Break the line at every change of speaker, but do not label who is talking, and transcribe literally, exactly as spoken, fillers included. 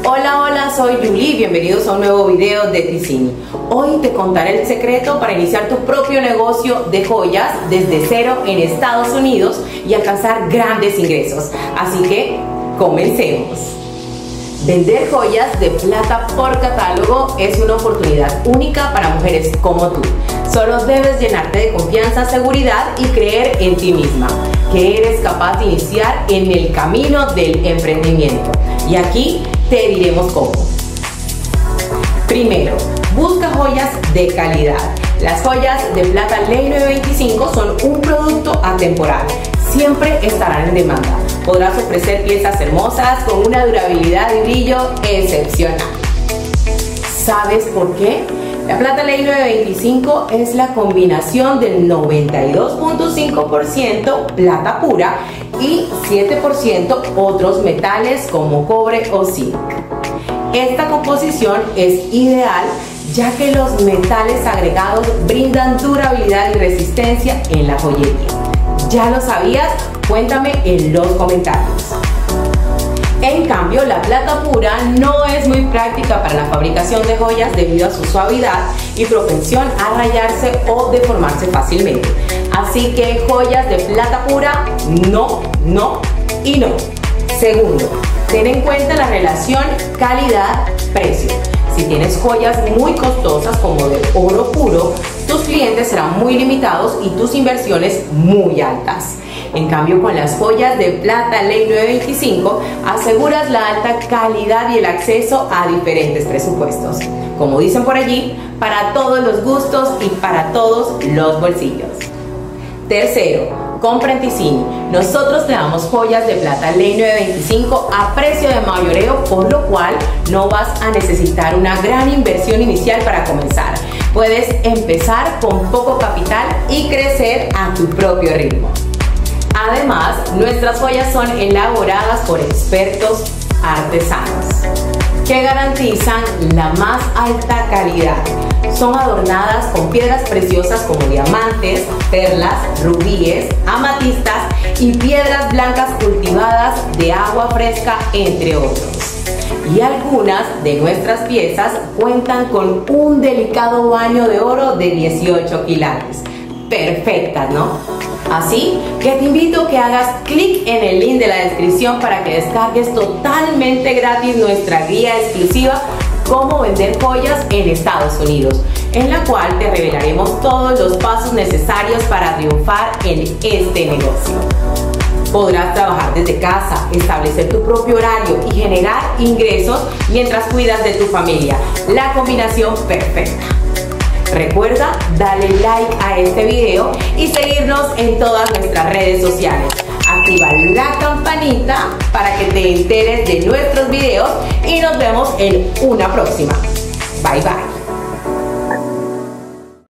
Hola, hola, soy Julie, bienvenidos a un nuevo video de Ticini. Hoy te contaré el secreto para iniciar tu propio negocio de joyas desde cero en Estados Unidos y alcanzar grandes ingresos. Así que, comencemos. Vender joyas de plata por catálogo es una oportunidad única para mujeres como tú. Solo debes llenarte de confianza, seguridad y creer en ti misma, que eres capaz de iniciar en el camino del emprendimiento. Y aquí te diremos cómo. Primero, busca joyas de calidad. Las joyas de plata Ley nueve veinticinco son un producto atemporal. Siempre estarán en demanda. Podrás ofrecer piezas hermosas con una durabilidad y brillo excepcional. ¿Sabes por qué? La plata Ley nueve veinticinco es la combinación del noventa y dos punto cinco por ciento plata pura y siete por ciento otros metales como cobre o zinc. Esta composición es ideal ya que los metales agregados brindan durabilidad y resistencia en la joyería. ¿Ya lo sabías? Cuéntame en los comentarios. En cambio, la plata pura no es muy práctica para la fabricación de joyas debido a su suavidad y propensión a rayarse o deformarse fácilmente. Así que joyas de plata pura, no, no y no. Segundo, ten en cuenta la relación calidad-precio. Si tienes joyas muy costosas como de oro puro, tus clientes serán muy limitados y tus inversiones muy altas. En cambio, con las joyas de plata Ley nueve veinticinco, aseguras la alta calidad y el acceso a diferentes presupuestos. Como dicen por allí, para todos los gustos y para todos los bolsillos. Tercero, compra en Ticini. Nosotros te damos joyas de plata Ley nueve veinticinco a precio de mayoreo, por lo cual no vas a necesitar una gran inversión inicial para comenzar. Puedes empezar con poco capital y crecer a tu propio ritmo. Además, nuestras joyas son elaboradas por expertos artesanos que garantizan la más alta calidad. Son adornadas con piedras preciosas como diamantes, perlas, rubíes, amatistas y piedras blancas cultivadas de agua fresca, entre otros. Y algunas de nuestras piezas cuentan con un delicado baño de oro de dieciocho quilates. Perfectas, ¿no? Así que te invito a que hagas clic en el link de la descripción para que descargues totalmente gratis nuestra guía exclusiva Cómo vender joyas en Estados Unidos, en la cual te revelaremos todos los pasos necesarios para triunfar en este negocio. Podrás trabajar desde casa, establecer tu propio horario y generar ingresos mientras cuidas de tu familia. La combinación perfecta. Recuerda darle like a este video y seguirnos en todas nuestras redes sociales. Activa la campanita para que te enteres de nuestros videos y nos vemos en una próxima. Bye bye.